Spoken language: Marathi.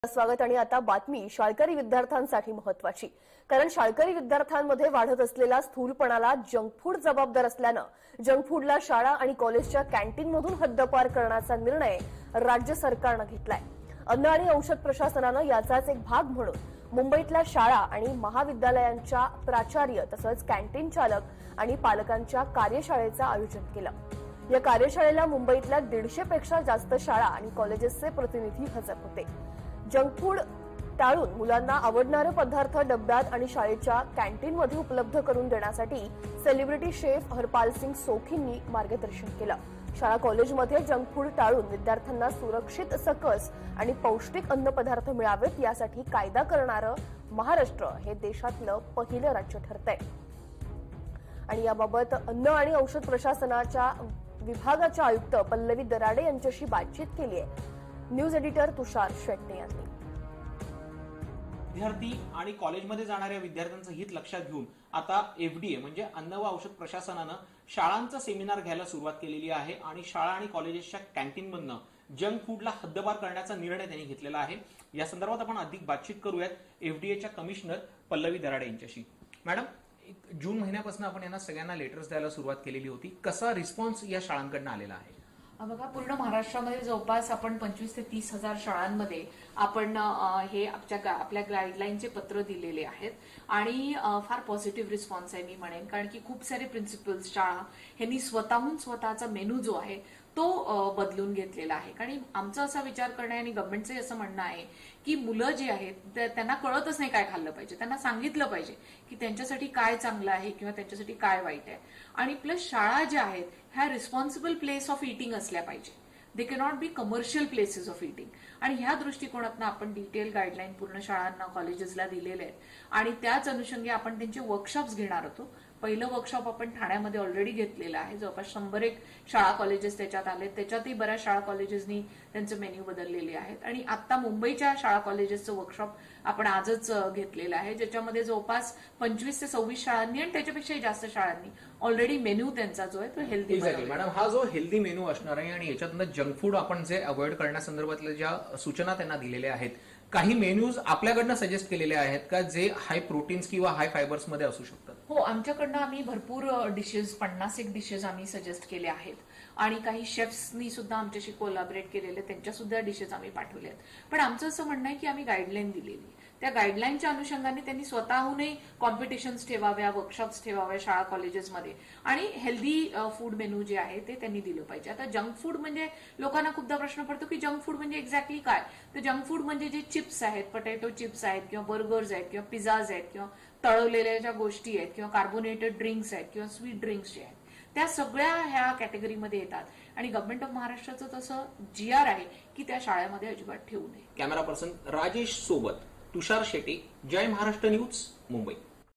स्वागत आणि आता बातमी शाळकरी विद्यार्थ्यांसाठी महत्त्वाची, कारण शाळकरी विद्यार्थ्यांमध्ये वाढत असलेला स्थूलपणाला जंक फूड जबाबदार असल्यानं जंक फूडला शाळा आणि कॉलेजच्या कॅन्टीनमधून हद्दपार करण्याचा निर्णय राज्य सरकारनं घेतलाय। अन्न आणि औषध प्रशासनानं याचाच एक भाग म्हणून मुंबईतल्या शाळा आणि महाविद्यालयांच्या प्राचार्य तसंच कॅन्टीन चालक आणि पालकांच्या कार्यशाळेचं आयोजन केलं। या कार्यशाळेला मुंबईतल्या 150 पेक्षा जास्त शाळा आणि कॉलेजेसचे प्रतिनिधी हजर होते। जंक फूड टाळून मुलांना आवडणारे पदार्थ डब्यात आणि शाळेच्या कॅन्टीनमध्ये उपलब्ध करून देण्यासाठी सेलिब्रिटी शेफ हरपाल सिंग सोखींनी मार्गदर्शन केलं। शाळा कॉलेजमध्ये जंक फूड टाळून विद्यार्थ्यांना सुरक्षित सकस आणि पौष्टिक अन्नपदार्थ मिळावेत यासाठी कायदा करणारं महाराष्ट्र हे देशातलं पहिलं राज्य ठरतंय। आणि याबाबत अन्न आणि औषध प्रशासनाच्या विभागाच्या आयुक्त पल्लवी दराडे यांच्याशी बातचीत केली आहे। न्यूज एडिटर तुषार शेट्टे यांनी। विद्यार्थी आणि कॉलेजमध्ये जाणाऱ्या विद्यार्थ्यांचं हित लक्षात घेऊन आता एफडीए म्हणजे अन्न व औषध प्रशासनानं शाळांचा सेमिनार घ्यायला सुरुवात केलेली आहे आणि शाळा आणि कॉलेजेसच्या कॅन्टीनमधनं जंक फूडला हद्दपार करण्याचा निर्णय त्यांनी घेतलेला आहे। या संदर्भात आपण अधिक बातचीत करूयात एफडीएच्या कमिशनर पल्लवी दराडे यांच्याशी। मॅडम, जून महिन्यापासून आपण यांना सगळ्यांना लेटर्स द्यायला सुरुवात केलेली होती, कसा रिस्पॉन्स या शाळांकडून आलेला आहे? बघा, पूर्ण महाराष्ट्रामध्ये जवळपास आपण 25,000 ते 30,000 शाळांमध्ये आपण हे आपल्या गाईडलाईनचे पत्र दिलेले आहेत आणि फार पॉझिटिव्ह रिस्पॉन्स आहे मी म्हणेन, कारण की खूप सारे प्रिन्सिपल्स शाळा यांनी स्वतःहून स्वतःचा मेनू जो आहे तो बदलून घेतलेला आहे। कारण आमचा असा विचार करणं आणि गव्हर्नमेंटचं असं म्हणणं आहे की मुलं जे आहेत त्यांना कळतच नाही काय खाल्लं पाहिजे, त्यांना सांगितलं पाहिजे की त्यांच्यासाठी काय चांगलं आहे किंवा त्यांच्यासाठी काय वाईट आहे। आणि प्लस शाळा ज्या आहेत ह्या रिस्पॉन्सिबल प्लेस ऑफ इटिंग असल्या पाहिजे, they cannot be commercial places of eating. आणि ह्या दृष्टिकोनातून आपण डिटेल गाईडलाईन पूर्ण शाळांना कॉलेजेसला दिलेले आहेत आणि त्याच अनुषंगी आपण त्यांचे वर्कशॉप्स घेणार होतो। पहिलं वर्कशॉप आपण ठाण्यामध्ये ऑलरेडी घेतलेलं आहे, जवळपास 100 शाळा कॉलेजेस त्याच्यात आले, त्याच्यातही बऱ्याच शाळा कॉलेजेसनी त्यांचे मेन्यू बदललेले आहेत। आणि आता मुंबईच्या शाळा कॉलेजेसचं वर्कशॉप आपण आजच घेतलेलं आहे, ज्याच्यामध्ये जवळपास 25 ते 26 शाळांनी आणि त्याच्यापेक्षाही जास्त शाळांनी ऑलरेडी मेन्यू त्यांचा जो आहे तो हेल्दी। मॅडम, हा जो हेल्दी मेन्यू असणार आहे आणि याच्यातनं जंक फूड आपण जे अवॉइड करण्यासंदर्भातल्या ज्या सूचना त्यांना दिलेल्या आहेत, काही मेन्यूज आपल्याकडनं सजेस्ट केलेले आहेत का जे हाय प्रोटीन्स किंवा हाय फायबर्स मध्ये असू शकतात? हो, आमच्याकडनं आम्ही भरपूर डिशेस 50 डिशेस आम्ही सजेस्ट केले आहेत आणि काही शेफ्सनी सुद्धा आमच्याशी कोलॅबोरेट केलेले, त्यांच्या सुद्धा डिशेस आम्ही पाठवले आहेत। पण आमचं असं म्हणणं आहे की आम्ही गाईडलाईन दिलेली, त्या गाईडलाईनच्या अनुषंगाने त्यांनी स्वतःहूनही कॉम्पिटिशन्स ठेवाव्या, वर्कशॉप्स ठेवाव्या शाळा कॉलेजेसमध्ये आणि हेल्दी फूड मेनू जे आहे ते त्यांनी दिलं पाहिजे। आता जंक फूड म्हणजे लोकांना खूपदा प्रश्न पडतो की जंक फूड म्हणजे एक्झॅक्टली काय? तर जंक फूड म्हणजे जे चिप्स आहेत, पोटॅटो चिप्स आहेत किंवा बर्गर्स आहेत किंवा पिझ्झाज आहेत किंवा तळवलेल्या ज्या गोष्टी आहेत किंवा कार्बोनेटेड ड्रिंक्स आहेत किंवा स्वीट ड्रिंक्स जे आहेत, त्या सगळ्या ह्या कॅटेगरीमध्ये येतात आणि गव्हर्नमेंट ऑफ महाराष्ट्राचं तसं GR आहे की त्या शाळेमध्ये अजिबात ठेवू नये। कॅमेरा पर्सन राजेश सोबत तुषार शेट्टे, जय महाराष्ट्र न्यूज, मुंबई।